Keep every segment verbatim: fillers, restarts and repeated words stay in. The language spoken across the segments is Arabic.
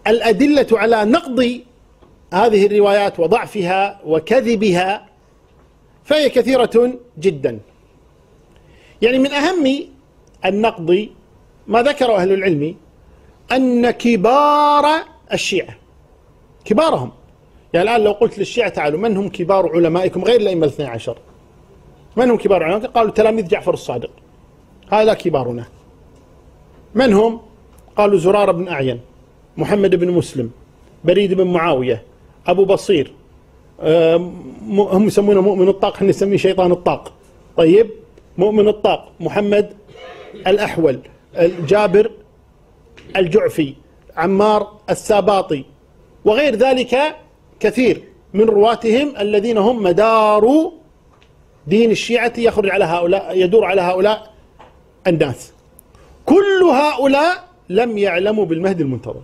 الأدلة على نقض هذه الروايات وضعفها وكذبها فهي كثيرة جدا. يعني من أهم النقض ما ذكر أهل العلم أن كبار الشيعة، كبارهم، يعني الآن لو قلت للشيعة تعالوا من هم كبار علمائكم غير الأئمة الاثني عشر، من هم كبار علمائكم؟ قالوا تلاميذ جعفر الصادق، هذا كبارنا. من هم؟ قالوا زرارة بن أعين، محمد بن مسلم، بريد بن معاوية، أبو بصير، هم يسمونه مؤمن الطاق، احنا نسميه شيطان الطاق. طيب، مؤمن الطاق، محمد الأحول، جابر الجعفي، عمار الساباطي، وغير ذلك كثير من رواتهم الذين هم مدار دين الشيعة يخرج على هؤلاء، يدور على هؤلاء الناس. كل هؤلاء لم يعلموا بالمهدي المنتظر،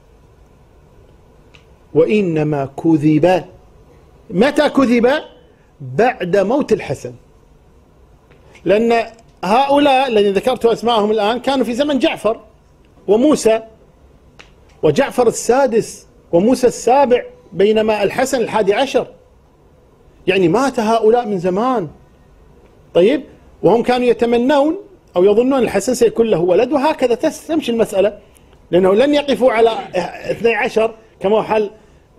وإنما كذب. متى كذب؟ بعد موت الحسن، لأن هؤلاء الذين ذكرت أسماءهم الآن كانوا في زمن جعفر وموسى، وجعفر السادس وموسى السابع، بينما الحسن الحادي عشر، يعني مات هؤلاء من زمان. طيب، وهم كانوا يتمنون أو يظنون الحسن سيكون له ولد، وهكذا تمشي المسألة، لأنه لن يقفوا على اثني عشر كما حال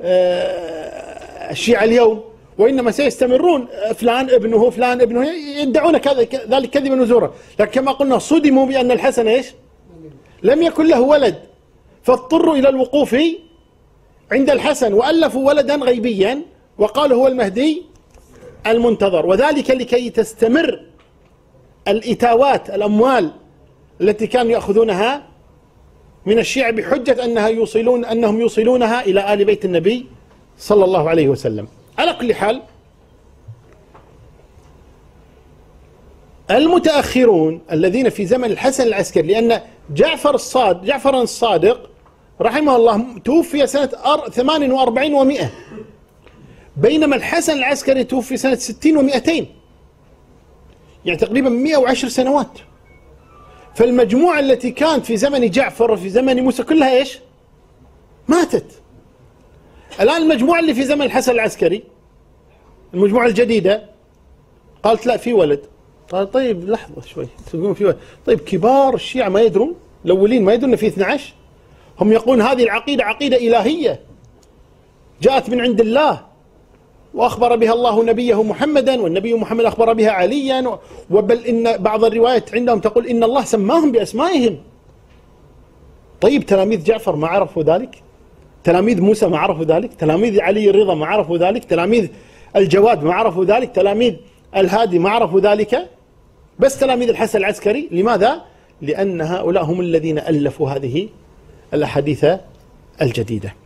الشيعة اليوم، وإنما سيستمرون فلان ابنه فلان ابنه، يدعون ذلك كذبا وزورا. لكن كما قلنا صدموا بأن الحسن إيش؟ لم يكن له ولد، فاضطروا إلى الوقوف عند الحسن، وألفوا ولدا غيبيا وقالوا هو المهدي المنتظر، وذلك لكي تستمر الإتاوات، الأموال التي كانوا يأخذونها من الشيعة بحجة أنها يوصلون أنهم يوصلونها إلى آل بيت النبي صلى الله عليه وسلم. على كل حال، المتأخرون الذين في زمن الحسن العسكري، لأن جعفر الصادق جعفر الصادق رحمه الله توفي سنة ثمان وأربعين ومئة، بينما الحسن العسكري توفي سنة ستين ومئتين، يعني تقريبا مئة وعشر سنوات. فالمجموعة التي كانت في زمن جعفر وفي زمن موسى كلها إيش؟ ماتت. الآن المجموعة اللي في زمن الحسن العسكري، المجموعة الجديدة، قالت لا في ولد. قال طيب لحظة شوي، تقولون في ولد، طيب كبار الشيعة ما يدرون؟ الأولين ما يدرون في اثني عشر؟ هم يقولون هذه العقيدة عقيدة إلهية جاءت من عند الله، وأخبر بها الله نبيه محمدا، والنبي محمد أخبر بها عليا، وبل إن بعض الروايات عندهم تقول إن الله سماهم بأسمائهم. طيب تلاميذ جعفر ما عرفوا ذلك؟ تلاميذ موسى ما عرفوا ذلك؟ تلاميذ علي الرضا ما عرفوا ذلك؟ تلاميذ الجواد ما عرفوا ذلك؟ تلاميذ الهادي ما عرفوا ذلك؟ بس تلاميذ الحسن العسكري. لماذا؟ لأن هؤلاء هم الذين ألفوا هذه الأحاديث الجديدة.